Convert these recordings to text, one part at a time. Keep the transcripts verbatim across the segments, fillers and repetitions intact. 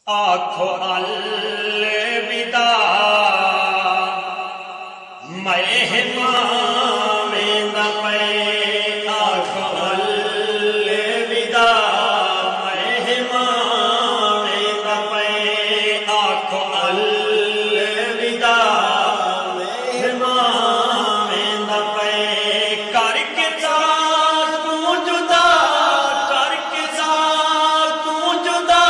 आखो अलविदा महमान वेंदा पे। आखो अलविदा महमान वेंदा पे। आखो अलविदा महमान वेंदा पे। करके साथ तू जुदा, करके साथ तू जुदा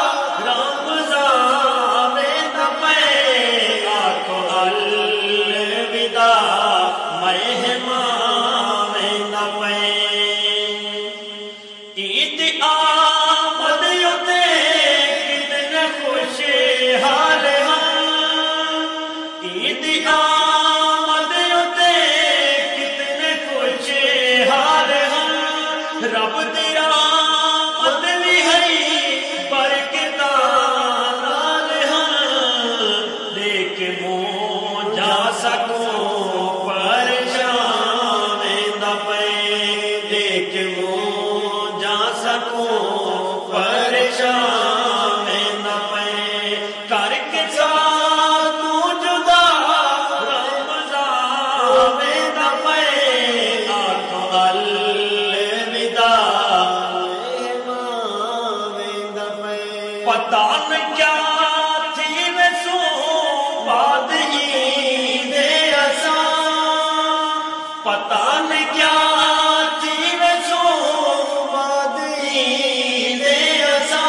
रमज़ान वेंदा पे। आखो अलविदा महमान वेंदा पे। ईद आमद उते कितने खुश हाल हैं। ईद आमद उते कितने खुश हाल हैं। रब दी रहमत भी है बरकतां नाल हैं। देख मुँह जा सकूं परेशान वेंदा पे। देख मुँह जा सकूं परेशान वेंदा पे। करके साथ तू जुदा रमज़ान वेंदा पे। आखो अलविदा महमान वेंदा पे। पता न क्या थी वैसो बाद ईद असा। पता न क्या थी वैसो बाद ईद असा।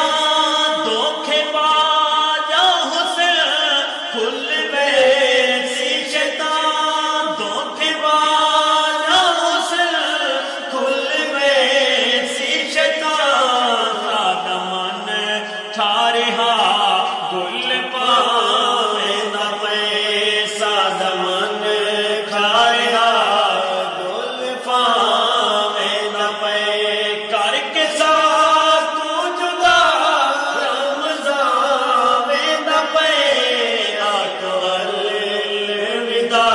धोखेबाज हुस्न खुल वैसी शैतान। धोखेबाज हुस्न खुल वैसी शैतान। सादा मन ठारिहा गुल पावेंदा पे। सादा मन ठारिहा गुल पावेंदा पे। करके साथ तू जुदा रमज़ान वेंदा पे। आखो अलविदा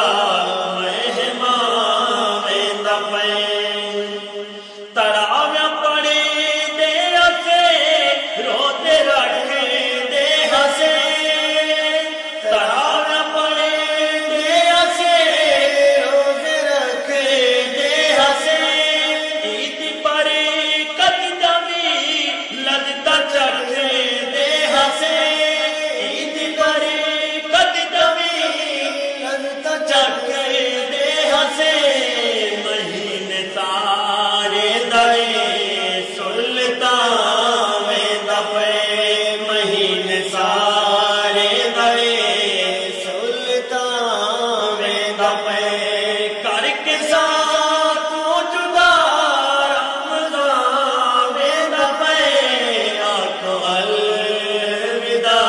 महमान वेंदा पे। तरावियां पढ़ी दे हसे रोते रख दे हसे। तरावियां पढ़ी दे हसे रोते रख दे हसे। ईद पढ़ी कद जमी लज्जता चख दे हसे। ईद पढ़ी कद जमी लज्जता चख दे हसे। महीने सारे दए सुल्तान वेंदा पे। महीने सारे दए सुल्तान वेंदा पे। करके साथ तू जुदा रमज़ान वेंदा पे। आखो अलविदा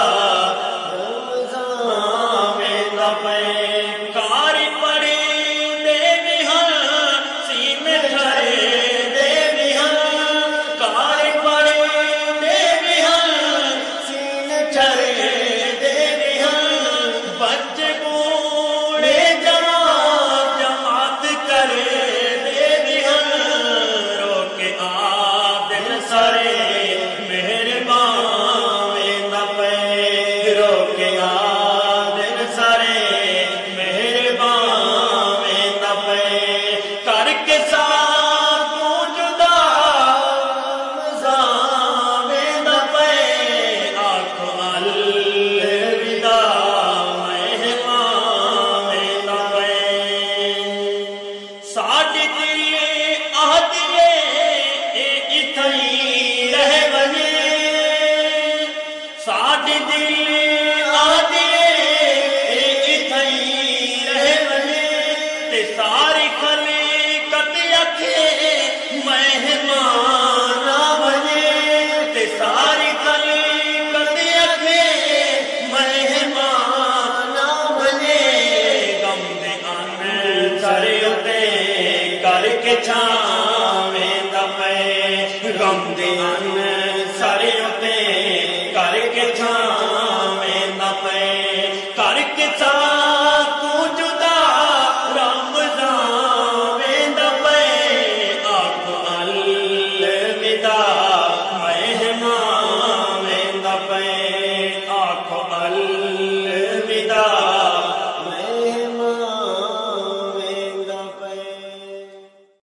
रमज़ान वेंदा पे। कारी पड़ी दे विहन सीने ठरे दे विहन। कारी पड़ी दे विहन सीने ठरे दे विहन। बच्चे बूढ़े जवान जमात करे दे विहन। रोके आदिल सारे मेहरबान वेंदा पे। रोके आदिल सारे मेहरबान वेंदा पे। करके साथ तू जुदा रमज़ान वेंदा पे। आखो अलविदा महमान वेंदा पे। साडी दिल आदिए ए इथई रह वञे। साडी दिल आदिए ए इथई रह वञे। ते सारी खलीकत अखे महमान वञे। ते सारी खलीकत अखे महमान वञे। गम दे अन सरे उते करके छां वेंदा पे। गम दे अन सरे उते करके छां